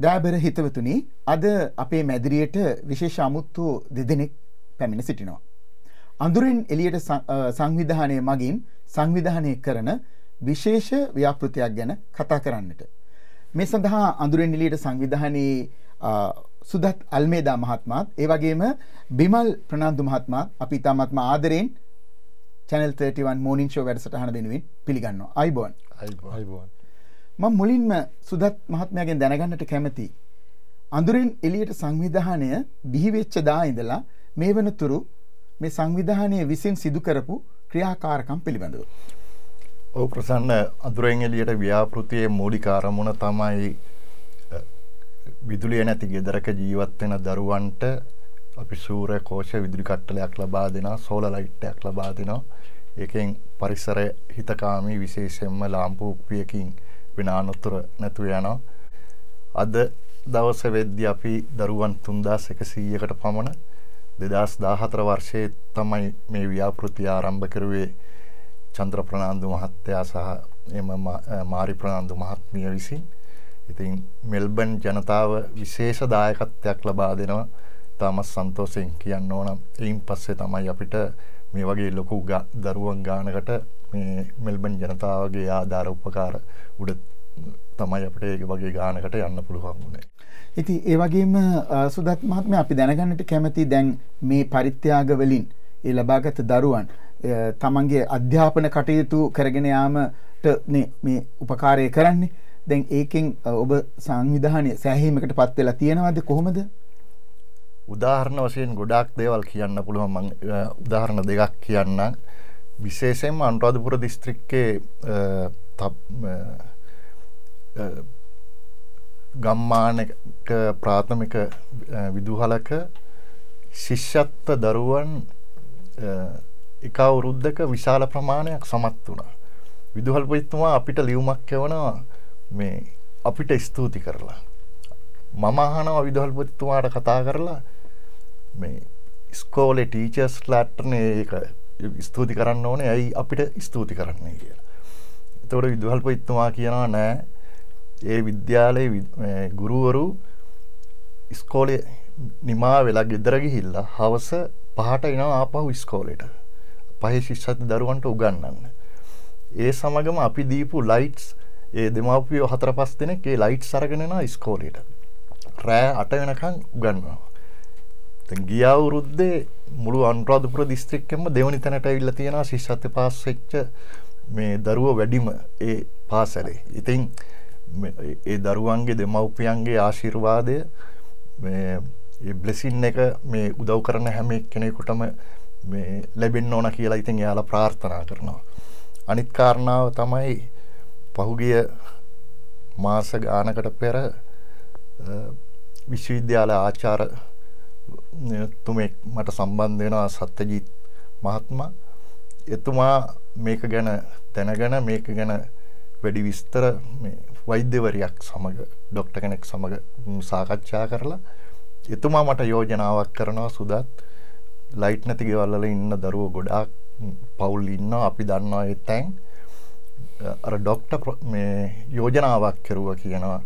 දයාබර හිතවතුනි, අද අපේ මැදිරියට විශේෂ අමුතු දෙදෙනෙක් පැමිණ සිටිනවා. අඳුරෙන් එළියට සංවිධානය මගින් සංවිධානය කරන විශේෂ ව්‍යාපෘතියක් ගැන කතා කරන්නට. මේ සඳහා අඳුරෙන් එළියට සංවිධානයේ සුදත් අල්මේදා මහත්මයාත් ඒ වගේම බිමල් ප්‍රනාන්දු මහත්මයාත් අපි ඉතාමත්ම ආදරෙන් Channel 31 Morning Show වැඩසටහන වෙනුවෙන් පිළිගන්නවා. අයිබෝන්. මම මුලින්ම සුදත් මහත්මයාගෙන් දැනගන්නට කැමති අඳුරෙන් එළියට සංවිධානය බිහි වෙච්ච දා ඉඳලා මේ වෙනතුරු මේ සංවිධානයේ විසින් සිදු කරපු ක්‍රියාකාරකම් පිළිබඳව. ඔව් ප්‍රසන්න, අඳුරෙන් එළියට ව්‍යාපෘතියේ මූලික අරමුණ තමයි විදුලිය නැති ගෙදරක ජීවත් වෙන දරුවන්ට අපි සූර්ය කෝෂ විදුලි කට්ටලයක් ලබා දෙනවා, සෝලර් ලයිට් එකක් ලබා දෙනවා. ඒකෙන් පරිසරය හිතකාමී, විශේෂයෙන්ම ලාම්පු උප්පියකින් වෙන අනතුරු නැතුව යනවා. අද දවසේ වෙද්දී අපි දරුවන් 3100කට පමණ 2014 වර්ෂයේ තමයි මේ ව්‍යාපෘතිය ආරම්භ කරුවේ. චන්ද්‍ර ප්‍රනාන්දු මහත්තයා සහ එම මාරි ප්‍රනාන්දු මහත්මිය විසින්. ඉතින් මෙල්බන් ජනතාව විශේෂ දායකත්වයක් ලබා දෙනවා. තාමත් සන්තෝෂෙන් කියන්න ඕන. ඊයින් පස්සේ තමයි අපිට මේ වගේ ලොකු දරුවන් ගානකට මේ මෙල්බන් ජනතාවගේ ආධාර උපකාර උඩ තමයි අපිට ඒ වගේ ගානකට යන්න පුළුවන් වුණේ. ඉතින් ඒ වගේම සුදත් මහත්මයා, අපි දැනගන්නට කැමති දැන් මේ පරිත්‍යාග වලින් ඒ ලබාගත් දරුවන් තමන්ගේ අධ්‍යාපන කටයුතු කරගෙන යාමට මේ උපකාරය කරන්නේ. දැන් ඒකෙන් ඔබ සංවිධානයේ සෑහීමකට පත් වෙලා තියෙනවද, කොහොමද? උදාහරණ වශයෙන් ගොඩාක් දේවල් කියන්න පුළුවන්. මම උදාහරණ දෙකක් කියන්නම්. විශේෂයෙන්ම අනුරාධපුර දිස්ත්‍රික්කයේ ගම්මානක ප්‍රාථමික විදුහලක ශිෂ්‍යත්ව දරුවන් එක අවුරුද්දක විශාල ප්‍රමාණයක් සමත් වුණා. විදුහල්පතිතුමා අපිට ලියුමක් එවනවා මේ අපිට ස්තුති කරලා. මම අහනවා විදුහල්පතිතුමාට කතා කරලා මේ ඉස්කෝලේ ටීචර්ස්ලාටනේ ඒක ස්තුති කරන්න ඕනේ, ඇයි අපිට ස්තුති කරන්නේ කියලා. ඒතකොට විදුහල්පතිතුමා කියනවා නෑ, ඒ විද්‍යාලයේ ගුරුවරු ඉස්කෝලේ නිමා වෙලා ගෙදර ගිහිල්ලා හවස 5ට එනවා ආපහු ඉස්කෝලේට. පහේ ශිෂ්‍යත්ව දරුවන්ට උගන්වන්න. ඒ සමගම අපි දීපු ලයිට්ස්, ඒ දෙමාපියෝ 4-5 දෙනෙක් ඒ ලයිට්ස් අරගෙන යනවා ඉස්කෝලේට. රෑ 8 වෙනකන් උගන්වනවා. දැන් ගිය අවුරුද්දේ මුළු අනුරාධපුර දිස්ත්‍රික්කෙම දෙවනි තැනට ඇවිල්ලා තියෙනවා ශිෂ්‍යත්ව පාස් වෙච්ච මේ දරුවෝ වැඩිම ඒ පාසලේ. ඉතින් ඒ දරුවන්ගේ දෙමව්පියන්ගේ ආශිර්වාදය, මේ බ්ලෙසින් එක මේ උදව් කරන හැම කෙනෙකුටම මේ ලැබෙන්න ඕන කියලා ඉතින් එයාලා ප්‍රාර්ථනා කරනවා. අනිත් කාරණාව තමයි පහුගිය මාස ගානකට පෙර විශ්වවිද්‍යාල ආචාර්ය තුමෙක් මට සම්බන්ධ වෙනවා, සත්‍යජීත් මහත්මයා. එතුමා මේක ගැන දැනගෙන මේක ගැන වැඩි විස්තර මේ වෛද්‍යවරියක් සමග, ડોක්ටර් කෙනෙක් සමග සාකච්ඡා කරලා එතුමා මට යෝජනාවක් කරනවා, සුදත් ලයිට් නැති ගෙවල් වල ඉන්න දරුවෝ ගොඩාක් පවුල් ඉන්නවා, අපි දන්නවා ඒ තැන්. අර ડોක්ටර් මේ යෝජනාවක් කරුවා කියනවා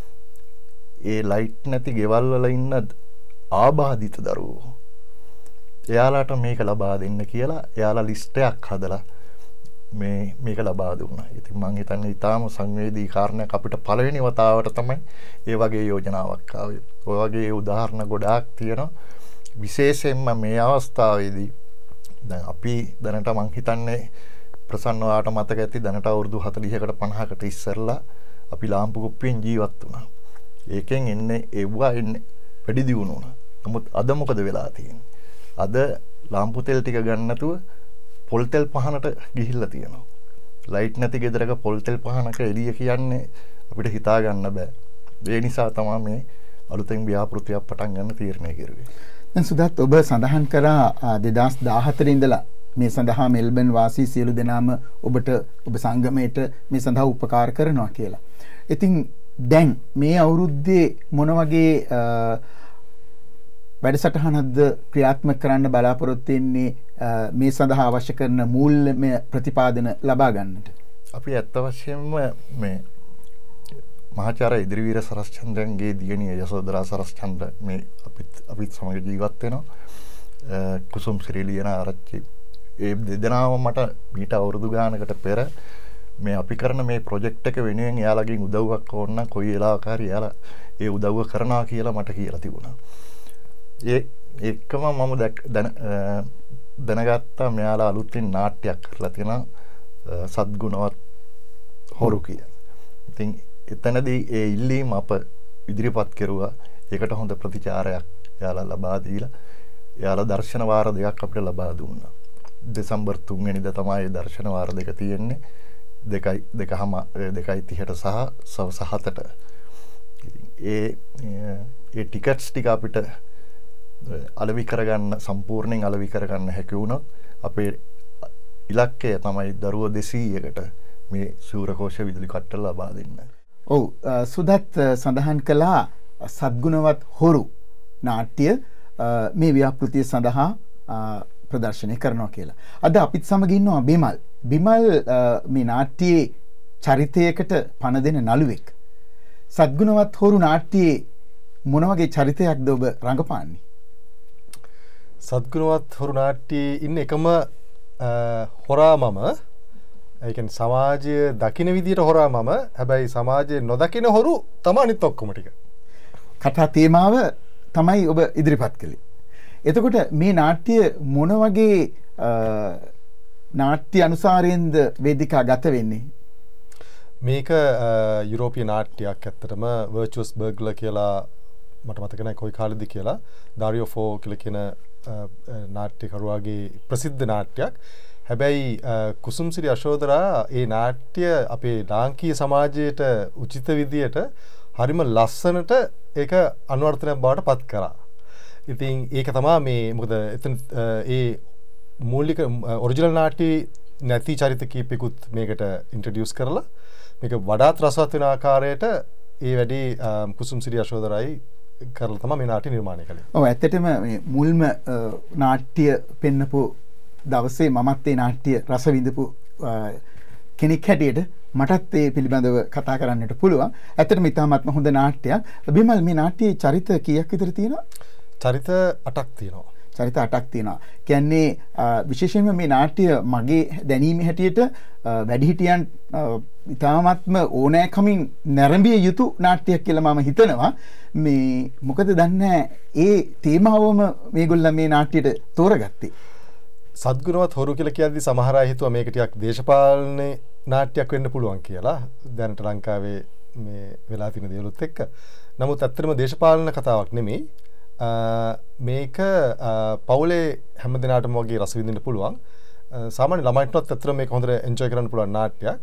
ඒ ලයිට් නැති ගෙවල් වල ඉන්න ආබාධිත දරුවෝ එයාලාට මේක ලබා දෙන්න කියලා එයාලා ලිස්ට් එකක් හදලා මේක ලබා දුන්නා. ඉතින් මම හිතන්නේ ඊටාම සංවේදී කාරණයක්. අපිට පළවෙනි වතාවට තමයි ඒ වගේ යෝජනාවක් ආවේ. ඔය වගේ උදාහරණ ගොඩාක් තියෙනවා. විශේෂයෙන්ම මේ අවස්ථාවේදී දැන් අපි දැනට මම හිතන්නේ ප්‍රසන්න ඔයාට මතක ඇති, දැනට අවුරුදු 40කට 50කට ඉස්සරලා අපි ලාම්පු කුප්පියෙන් ජීවත් වුණා. ඒකෙන් එන්නේ වැඩි දියුණු වුණා. නමුත් අද මොකද වෙලා තියෙන්නේ? අද ලාම්පු තෙල් ටික ගන්න නැතුව පොල් තෙල් පහනට ගිහිල්ලා තියෙනවා. ලයිට් නැති ගෙදරක පොල් තෙල් පහනක එළිය කියන්නේ අපිට හිතා ගන්න බෑ. ඒ නිසා තමයි මේ අලුතෙන් ව්‍යාපෘතියක් පටන් ගන්න තීරණය කරුවේ. දැන් සුදත්, ඔබ සඳහන් කරා 2014 ඉඳලා මේ සඳහා මෙල්බන් වාසී සියලු දෙනාම ඔබට, ඔබ සංගමයට මේ සඳහා උපකාර කරනවා කියලා. ඉතින් දැන් මේ අවුරුද්දේ මොන වගේ වැඩසටහනක්ද ක්‍රියාත්මක කරන්න බලාපොරොත්තු වෙන්නේ මේ සඳහා අවශ්‍ය කරන මූල්‍යමය ප්‍රතිපාදන ලබා ගන්නට? අපි ඇත්ත වශයෙන්ම මේ මහාචාර්ය ඉදිරිවීර සරස්චන්ද්‍රන්ගේ දියණිය යසෝදරා සරස්චන්ද්‍ර මේ අපිත් සමග ජීවත් වෙනවා. කුසුම්සිරි ලියන ආරච්චි ඒ දෙදෙනාම මට මීට අවුරුදු ගානකට පෙර මේ අපි කරන මේ ප්‍රොජෙක්ට් එක වෙනුවෙන් එයාලගෙන් උදව්වක් ඕන නම් කොයි වෙලාවක හරි එයාලා ඒ උදව්ව කරනවා කියලා මට කියලා තිබුණා. ඒ එක්කම මම දැනගත්තා මෙයාලා අලුතින් නාට්‍යයක් කරලා තියෙනවා සද්ගුණවත් හොරු කියලා. ඉතින් එතනදී ඒ ඉල්ලීම අප ඉදිරිපත් කෙරුවා. ඒකට හොඳ ප්‍රතිචාරයක් එයාලා ලබා දීලා එයාලා දර්ශන වාර දෙකක් අපිට ලබා දුන්නා. දෙසැම්බර් 3 වෙනිදා තමයි දර්ශන වාර දෙක තියෙන්නේ. 2:30ට සහ සවස් 7ට. ඒ ටිකට්ස් ටික අපිට අලෙවි කරගන්න සම්පූර්ණයෙන් අලෙවි කරගන්න හැකි වුණොත් අපේ ඉලක්කය තමයි දරුවෝ 200කට මේ සූරකෝෂ විදුලි කට්ට ලබා දෙන්න. ඔව් සුදත් සඳහන් කළා සද්ගුණවත් හොරු නාට්‍ය මේ ව්‍යාපෘතිය සඳහා ප්‍රදර්ශනය කරනවා කියලා. අද අපිත් සමග ඉන්නවා බිමල්. බිමල් මේ නාට්‍යයේ චරිතයකට පණ දෙන නළුවෙක්. සද්ගුණවත් හොරු නාට්‍යයේ මොන වගේ චරිතයක්ද ඔබ රඟපාන්නේ? සද්ගුණවත් හොරු නාට්‍යයේ ඉන්න එකම හොරා මම. ඒ කියන්නේ සමාජය දකින විදියට හොරා මම. හැබැයි සමාජයේ නොදකින හොරු තමයි අනිත් ඔක්කොම ටික. කතා තේමාව තමයි ඔබ ඉදිරිපත් කළේ. එතකොට මේ නාට්‍ය මොන වගේ නාට්‍ය අනුසාරයෙන්ද වේදිකා ගත වෙන්නේ? මේක යුරෝපීය නාට්‍යයක්. ඇත්තටම වර්චුවස් බර්ග්ලර් කියලා මට මතක නැහැ කොයි කාලෙද කියලා ඩාරියෝ ෆෝ කියලා කියන නාට්‍යකරුවාගේ ප්‍රසිද්ධ නාට්‍යයක්. හැබැයි කුසුම්සිරි යශෝදරා ඒ නාට්‍ය අපේ ලාංකීය සමාජයට උචිත විදියට හරිම ලස්සනට ඒක අනුවර්තනයක් බවට පත් කරා. ඉතින් ඒක තමයි මේ මොකද එතන ඒ මූලික ඔරිජිනල් නාට්‍ය නැති චරිත කීපෙකුත් මේකට ඉන්ට්‍රොඩියුස් කරලා මේක වඩාත් රසවත් වෙන ආකාරයට ඒ වැඩි කුසුම්සිරි යශෝදරායි කරලා තමයි මේ නාට්‍ය නිර්මාණය කළේ. ඔව් ඇත්තටම මේ මුල්ම නාට්‍ය පෙන්නපු දවසේ මමත් ඒ නාට්‍ය රස විඳපු කෙනෙක් හැටියට මටත් ඒ පිළිබඳව කතා කරන්නට පුළුවන්. ඇත්තටම ඉතාමත්ම හොඳ නාට්‍යයක්. බිමල් මේ නාට්‍යයේ චරිත කීයක් විතර තියෙනවද? චරිත 8ක් තියෙනවා. චරිත 8ක් තියෙනවා. කියන්නේ විශේෂයෙන්ම මේ නාට්‍ය මගේ දැනීම හැටියට වැඩිහිටියන් ඉතාමත්ම ඕනෑකමින් නැරඹිය යුතු නාට්‍යයක් කියලා මම හිතනවා. මේ මොකද දන්නේ ඒ තේමාවම මේගොල්ලෝ මේ නාට්‍යයට තෝරගත්තේ. සද්ගුණවත් හොරු කියලා කියද්දි සමහර අය හිතුවා මේක ටිකක් දේශපාලන නාට්‍යයක් වෙන්න පුළුවන් කියලා. දැනට ලංකාවේ මේ වෙලා තියෙන දේවලුත් එක්ක. නමුත් ඇත්තටම දේශපාලන කතාවක් නෙමෙයි. මේක පවුලේ හැම දිනාටම වගේ රස විඳින්න පුළුවන්. සාමාන්‍ය ළමයින්ටත් ඇත්තටම මේක හොඳට එන්ජොයි කරන්න පුළුවන් නාට්‍යයක්.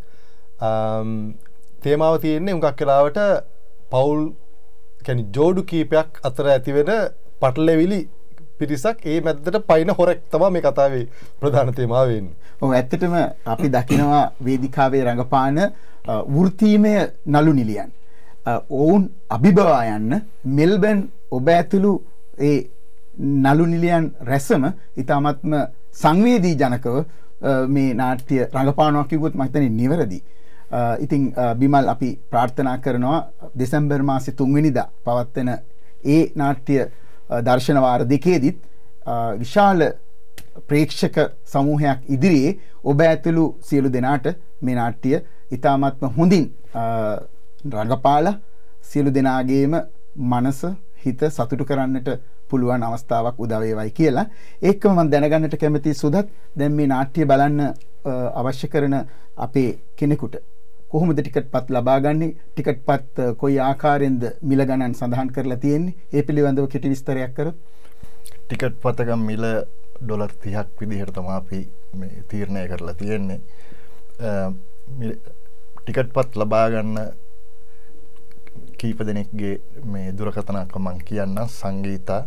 තේමාව තියෙන්නේ හුඟක් වෙලාවට පවුල් කියන්නේ ජෝඩු කීපයක් අතර ඇති වෙන පටලැවිලි පිරිසක් ඒ මැද්දට පයින් හොරෙක් තමයි මේ කතාවේ ප්‍රධාන තේමාව වෙන්නේ. ඔව් ඇත්තටම අපි දකිනවා වේදිකාවේ රඟපාන වෘත්තීමය නළු නිලියන්. ඔවුන් අභිබවා යන්න මෙල්බන් ඔබ ඇතුළු ඒ නළු නිලියන් රැසම ඉතාමත්ම සංවේදී ජනකව මේ නාට්‍ය රඟපානවා කිව්වොත් මම හිතන්නේ නිවැරදි. ඉතින් බිමල් අපි ප්‍රාර්ථනා කරනවා දෙසැම්බර් මාසේ 3 වෙනිදා පවත්වන ඒ නාට්‍ය දර්ශන වාර දෙකේදීත් විශාල ප්‍රේක්ෂක සමූහයක් ඉදිරියේ ඔබ ඇතුළු සියලු දෙනාට මේ නාට්‍ය ඉතාමත්ම හොඳින් රඟපාලා සියලු දෙනාගේම මනස හිත සතුටු කරන්නට පුළුවන් අවස්ථාවක් උදා වේවයි කියලා. ඒකම මම දැනගන්නට කැමතියි සුදත් දැන් මේ නාට්‍ය බලන්න අවශ්‍ය කරන අපේ කෙනෙකුට කොහොමද ටිකට් පත් ලබා ගන්නේ? ටිකට් පත් කොයි ආකාරයෙන්ද මිල ගණන් සඳහන් කරලා තියෙන්නේ? ඒ පිළිබඳව කෙටි විස්තරයක් කරොත්. ටිකට් පතක මිල ඩොලර් 30ක් විදිහට තමයි අපි මේ තීරණය කරලා තියෙන්නේ. ටිකට් පත් ලබා ගන්න කීප දෙනෙක්ගේ මේ දුරකථන අංක මම කියන්නම්. සංගීතා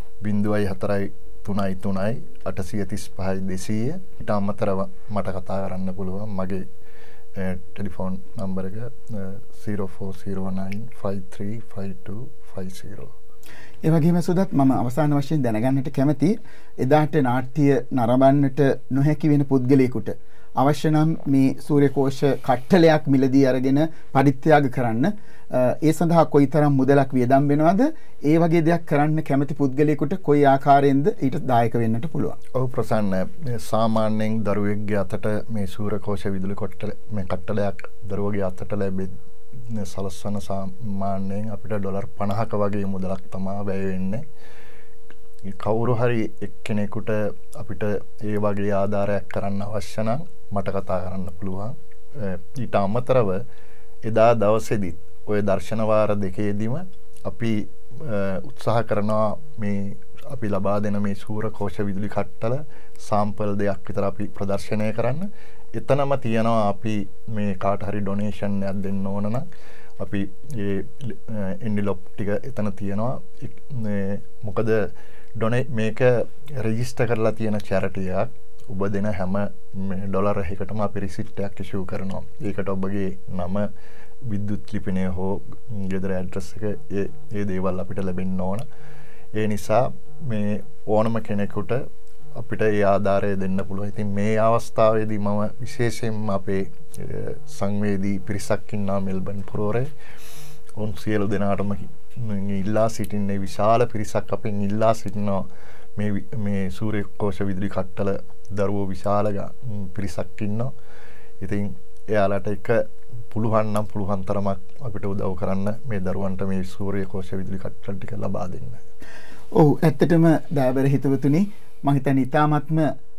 0433 835 200 ඊට අමතරව මට කතා කරන්න පුළුවන්. මගේ ටෙලිෆෝන් නම්බර එක 0409 535250. ඒ වගේම සුදත් මම අවසාන වශයෙන් දැනගන්නට කැමති එදාට නාට්‍ය නරඹන්නට නොහැකි වෙන පුද්ගලයෙකුට අවශ්‍ය නම් මේ සූර්යකෝෂ කට්ටලයක් මිලදී අරගෙන පරිත්‍යාග කරන්න ඒ සඳහා කොයිතරම් මුදලක් වියදම් වෙනවද ඒ වගේ දෙයක් කරන්න කැමති පුද්ගලයෙකුට කොයි ආකාරයෙන්ද ඊට දායක වෙන්නට පුළුවන්. ඔව් ප්‍රසන්න සාමාන්‍යයෙන් දරුවෙක්ගේ අතට මේ සූර්යකෝෂ විදුලි කට්ටලයක් දරුවගේ අතට ලැබෙන්නේ සලස්වන සාමාන්‍යයෙන් අපිට ඩොලර් 50ක වගේ මුදලක් තමයි වැය වෙන්නේ. කවුරු හරි එක්කෙනෙකුට අපිට ඒ වගේ ආධාරයක් කරන්න අවශ්‍ය නම් මට කතා කරන්න පුළුවන්. ඊට අමතරව එදා දවසේදී ඔය දර්ශන වාර දෙකේදීම අපි උත්සාහ කරනවා මේ අපි ලබා දෙන මේ සූර්යකෝෂ විදුලි කට්ටල සාම්පල් දෙයක් විතර අපි ප්‍රදර්ශනය කරන්න. එතනම තියනවා අපි මේ කාට හරි ඩොනේෂන් එකක් දෙන්න ඕන නම් අපි ඒ එන්විලොප් ටික එතන තියනවා. මොකද මේක රෙජිස්ටර් කරලා තියෙන චැරිටි එකක්. ඔබ දෙන හැම ඩොලර් එකකටම අපි රිසිට් එකක් ඉෂුව කරනවා. ඒකට ඔබගේ නම විද්‍යුත් ලිපිනය හෝ ගෙදර ඇඩ්‍රස් එක ඒ දේවල් අපිට ලැබෙන්න ඕන. ඒ නිසා මේ ඕනම කෙනෙකුට අපිට ඒ ආධාරය දෙන්න පුළුවන්. ඉතින් මේ අවස්ථාවේදී මම විශේෂයෙන්ම අපේ සංවේදී පිරිසක් ඉන්නවා මෙල්බන් පුරවරේ. උන් සියලු දෙනාටම ඉල්ලා සිටින්නේ විශාල පිරිසක් අපෙන් ඉල්ලා සිටිනවා මේ සූර්යකෝෂ විදුලි කට්ටල දරුවෝ විශාල පිරිසක් ඉන්නවා. ඉතින් එයාලට එක පුළුවන් නම් පුළුවන් තරමක් අපිට උදව් කරන්න මේ දරුවන්ට මේ සූර්යකෝෂ විදුලි කට්ටල ටික ලබා දෙන්න. ඔව් ඇත්තටම දයාබර හිතවතුනි මම හිතන්නේ ඊ타මත්ම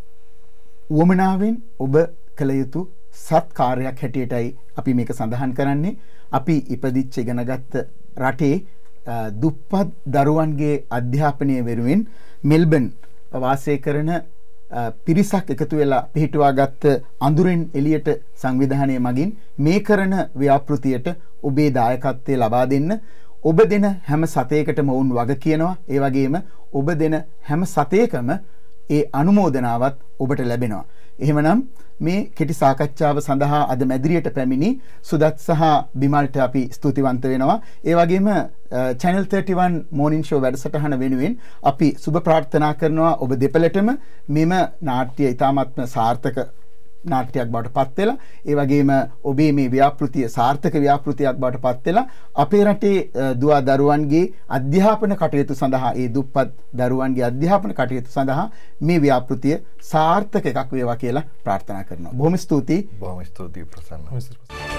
උවමනාවෙන් ඔබ කළ යුතු සත් කාර්යයක් හැටියටයි අපි මේක සඳහන් කරන්නේ. අපි ඉපදිච්ච ඉගෙනගත්ත රටේ දුප්පත් දරුවන්ගේ අධ්‍යාපනය වෙනුවෙන් මෙල්බන් වාසය කරන පිරිසක් එකතු වෙලා පිහිටුවාගත්ත අඳුරෙන් එළියට සංවිධානය මගින් මේ කරන ව්‍යාපෘතියට ඔබේ දායකත්වය ලබා දෙන්න. ඔබ දෙන හැම සතයකටම වුන් වග කියනවා. ඒ වගේම ඔබ දෙන හැම සතයකම ඒ අනුමෝදනාවත් ඔබට ලැබෙනවා. එහෙමනම් මේ කෙටි සාකච්ඡාව සඳහා අද මැදිරියට පැමිණි සුදත් සහ බිමල්ට අපි ස්තුතිවන්ත වෙනවා. ඒ වගේම Channel 31 Morning Show වැඩසටහන වෙනුවෙන් අපි සුබ ප්‍රාර්ථනා කරනවා ඔබ දෙපළටම මෙම නාට්‍ය ඉතාමත්ම සාර්ථක නාට්‍යයක් බවට පත් වෙලා ඒ වගේම ඔබේ මේ ව්‍යාපෘතිය සාර්ථක ව්‍යාපෘතියක් බවට පත් වෙලා අපේ රටේ දුව දරුවන්ගේ අධ්‍යාපන කටයුතු සඳහා ඒ දුප්පත් දරුවන්ගේ අධ්‍යාපන කටයුතු සඳහා මේ ව්‍යාපෘතිය සාර්ථක එකක් වේවා කියලා ප්‍රාර්ථනා කරනවා. බොහොම ස්තුතියි. බොහොම ස්තුතියි ප්‍රසන්න.